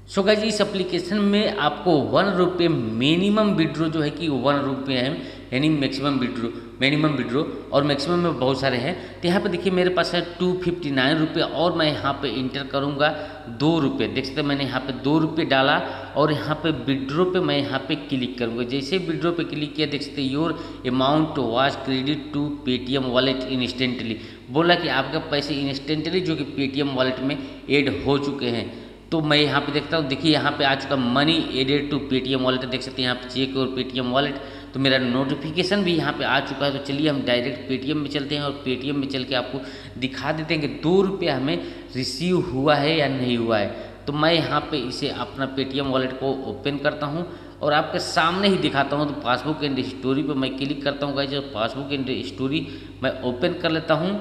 So guys इस application में आपको ₹1 मिनिमम विड्रो जो है कि ₹1 है, यानी मिनिमम विड्रो और मैक्सिमम में बहुत सारे हैं। तो यहाँ पे देखिए मेरे पास है ₹259 और मैं यहाँ पे इंटर करूँगा ₹2। देख सकते हैं मैंने यहाँ पे ₹2 डाला और यहाँ पे विड्रो पे मैं यहाँ पे क्लिक करूँगा। जैसे विड्रो पे क्लिक किया देख सकते your amount was credit to Paytm wallet instantly, बोला कि आपका पैसे इंस्टेंटली जो कि पेटीएम वॉलेट में ऐड हो चुके हैं। तो मैं यहाँ पे देखता हूँ, देखिए यहाँ पे आ चुका money added to Paytm wallet, देख सकते हैं यहाँ पे चेक और पेटीएम वॉलेट। तो मेरा नोटिफिकेशन भी यहाँ पे आ चुका है। तो चलिए हम डायरेक्ट पेटीएम में चलते हैं और पेटीएम में चल के आपको दिखा देते हैं कि ₹2 हमें रिसीव हुआ है या नहीं हुआ है। तो मैं यहाँ पे इसे अपना पेटीएम वॉलेट को ओपन करता हूँ और आपके सामने ही दिखाता हूँ। तो पासबुक एंड स्टोरी पर मैं क्लिक करता हूँ गाइज, पासबुक एंड स्टोरी मैं ओपन कर लेता हूँ।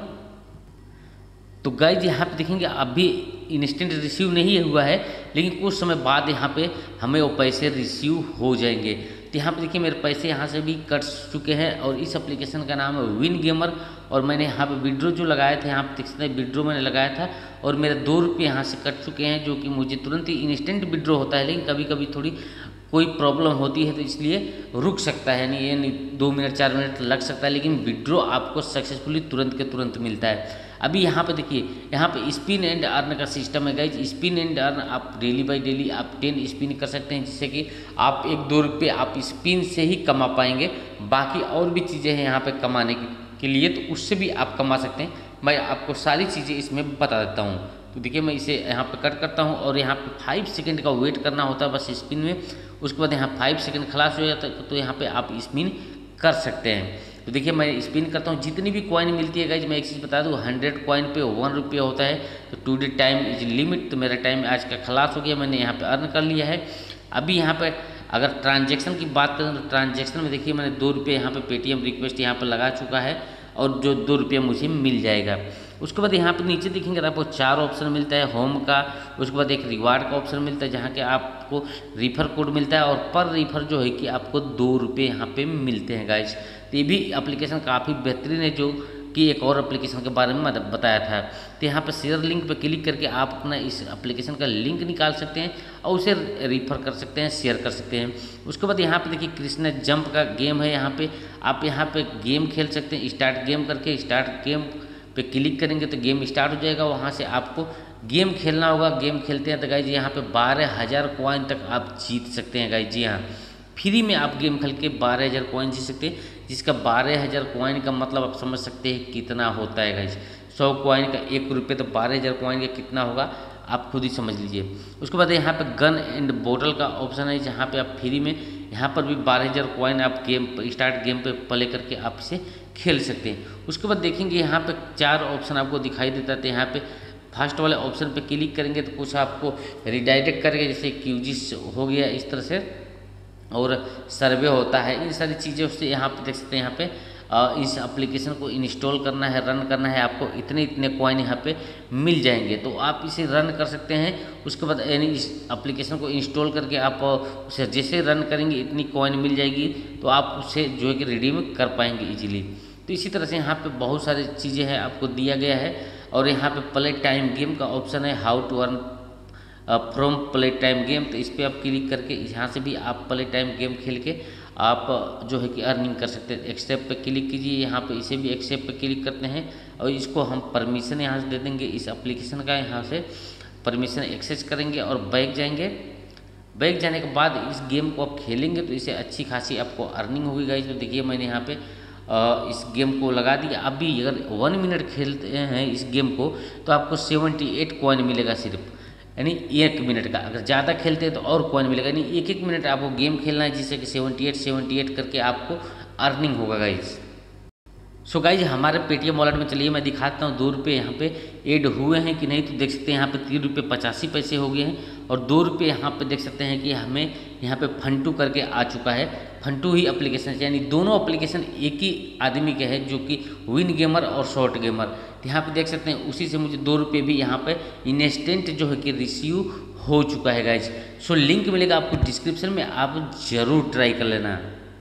तो गाइज यहाँ पे देखेंगे अभी इंस्टेंट रिसीव नहीं हुआ है, लेकिन कुछ समय बाद यहाँ पे हमें वो पैसे रिसीव हो जाएंगे। तो यहाँ पे देखिए मेरे पैसे यहाँ से भी कट चुके हैं और इस एप्लीकेशन का नाम है विन गेमर। और मैंने यहाँ पे विड्रो जो लगाया था, यहाँ पे देख सकते हैं विड्रो मैंने लगाया था और मेरे ₹2 यहाँ से कट चुके हैं, जो कि मुझे तुरंत ही इंस्टेंट विड्रो होता है, लेकिन कभी कभी थोड़ी कोई प्रॉब्लम होती है तो इसलिए रुक सकता है, यानी 2 मिनट 4 मिनट लग सकता है, लेकिन विड्रो आपको सक्सेसफुली तुरंत के तुरंत मिलता है। अभी यहाँ पे देखिए यहाँ पे स्पिन एंड अर्न का सिस्टम है गाइज। स्पिन एंड अर्न आप डेली बाय डेली आप 10 स्पिन कर सकते हैं, जिससे कि आप ₹1-2 आप स्पिन से ही कमा पाएंगे। बाकी और भी चीज़ें हैं यहाँ पे कमाने के लिए, तो उससे भी आप कमा सकते हैं। मैं आपको सारी चीज़ें इसमें बता देता हूँ। तो देखिए मैं इसे यहाँ पे कट करता हूँ और यहाँ पे 5 सेकंड का वेट करना होता है बस स्पिन में। उसके बाद यहाँ 5 सेकंड खलास हो जाता है, तो यहाँ पे आप स्पिन कर सकते हैं। तो देखिए मैं स्पिन करता हूँ, जितनी भी कॉइन मिलती है गाइज, मैं एक चीज़ बता दूँ 100 कॉइन पे ₹1 होता है। तो टुडे टाइम इज लिमिट, तो मेरा टाइम आज का खलास हो गया, मैंने यहाँ पे अर्न कर लिया है। अभी यहाँ पे अगर ट्रांजैक्शन की बात करें तो ट्रांजैक्शन में देखिए मैंने ₹2 यहाँ पे पेटीएम रिक्वेस्ट यहाँ पर लगा चुका है और जो ₹2 मुझे मिल जाएगा। उसके बाद यहाँ पे नीचे देखेंगे तो आपको 4 ऑप्शन मिलता है होम का। उसके बाद एक रिवार्ड का ऑप्शन मिलता है, जहाँ के आपको रिफ़र कोड मिलता है और पर रिफ़र जो है कि आपको ₹2 यहाँ पे मिलते हैं गाइज। तो ये भी एप्लीकेशन काफ़ी बेहतरीन है, जो कि एक और एप्लीकेशन के बारे में बताया था। तो यहाँ पे शेयर लिंक पे क्लिक करके आप अपना इस एप्लीकेशन का लिंक निकाल सकते हैं और उसे रिफ़र कर सकते हैं, शेयर कर सकते हैं। उसके बाद यहाँ पे देखिए कृष्णा जंप का गेम है, यहाँ पे आप यहाँ पे गेम खेल सकते हैं। स्टार्ट गेम करके स्टार्ट गेम पे क्लिक करेंगे तो गेम स्टार्ट हो जाएगा। वहाँ से आपको गेम खेलना होगा। गेम खेलते हैं तो गाइज यहाँ पे 12,000 कॉइन तक आप जीत सकते हैं गाइज। जी हाँ, फ्री में आप गेम खेल के 12,000 कॉइन जीत सकते हैं, जिसका 12,000 कॉइन का मतलब आप समझ सकते हैं कितना होता है गाइज। 100 कॉइन का ₹1, तो 12,000 कॉइन का कितना होगा आप खुद ही समझ लीजिए। उसके बाद यहाँ पे गन एंड बोतल का ऑप्शन है, जहाँ पे आप फ्री में यहाँ पर भी 12,000 कॉइन आप गेम स्टार्ट गेम पे प्ले करके आप इसे खेल सकते हैं। उसके बाद देखेंगे यहाँ पे 4 ऑप्शन आपको दिखाई देता है। यहाँ पे फर्स्ट वाले ऑप्शन पे क्लिक करेंगे तो कुछ आपको रिडायरेक्ट करेंगे, जैसे क्यूजिस हो गया इस तरह से, और सर्वे होता है, इन सारी चीज़ें उससे यहाँ पे देख सकते हैं। यहाँ पे इस एप्लीकेशन को इंस्टॉल करना है, रन करना है, आपको इतने इतने कॉइन यहाँ पे मिल जाएंगे, तो आप इसे रन कर सकते हैं। उसके बाद यानी इस एप्लीकेशन को इंस्टॉल करके आप उसे जैसे रन करेंगे इतनी कॉइन मिल जाएगी, तो आप उसे जो है कि रिडीम कर पाएंगे इजीली। तो इसी तरह से यहाँ पे बहुत सारी चीज़ें हैं आपको दिया गया है। और यहाँ पे प्ले टाइम गेम का ऑप्शन है, how to earn from play time game, तो इस पर आप क्लिक करके यहाँ से भी आप प्ले टाइम गेम खेल के आप जो है कि अर्निंग कर सकते हैं। एक्सेप्ट पे क्लिक कीजिए, यहाँ पे इसे भी एक्सेप्ट पे क्लिक करते हैं और इसको हम परमिशन यहाँ से दे देंगे इस एप्लीकेशन का। यहाँ से परमिशन एक्सेस करेंगे और बैक जाएंगे। बैक जाने के बाद इस गेम को आप खेलेंगे तो इसे अच्छी खासी आपको अर्निंग होगी गाइज। तो देखिए मैंने यहाँ पे इस गेम को लगा दिया। अभी अगर 1 मिनट खेलते हैं इस गेम को तो आपको 78 कॉइन मिलेगा सिर्फ, यानी 1 मिनट का। अगर ज़्यादा खेलते हैं तो और कॉइन मिलेगा, यानी 1-1 मिनट आपको गेम खेलना है, जिससे कि 78 करके आपको अर्निंग होगा गाइज। सो गाइज हमारे पेटीएम वॉलेट में चलिए मैं दिखाता हूँ ₹2 यहाँ पे ऐड हुए हैं कि नहीं। तो देख सकते हैं यहाँ पे ₹3.85 हो गए हैं और ₹2 यहाँ पे देख सकते हैं कि हमें यहाँ पे फंटू करके आ चुका है। फंटू ही एप्लीकेशन, यानी दोनों एप्लीकेशन एक ही आदमी के हैं, जो कि विन गेमर और शॉर्ट गेमर। तो यहाँ पे देख सकते हैं उसी से मुझे ₹2 भी यहाँ पे इंस्टेंट जो है कि रिसीव हो चुका है गाइज। सो लिंक मिलेगा आपको डिस्क्रिप्शन में, आप ज़रूर ट्राई कर लेना।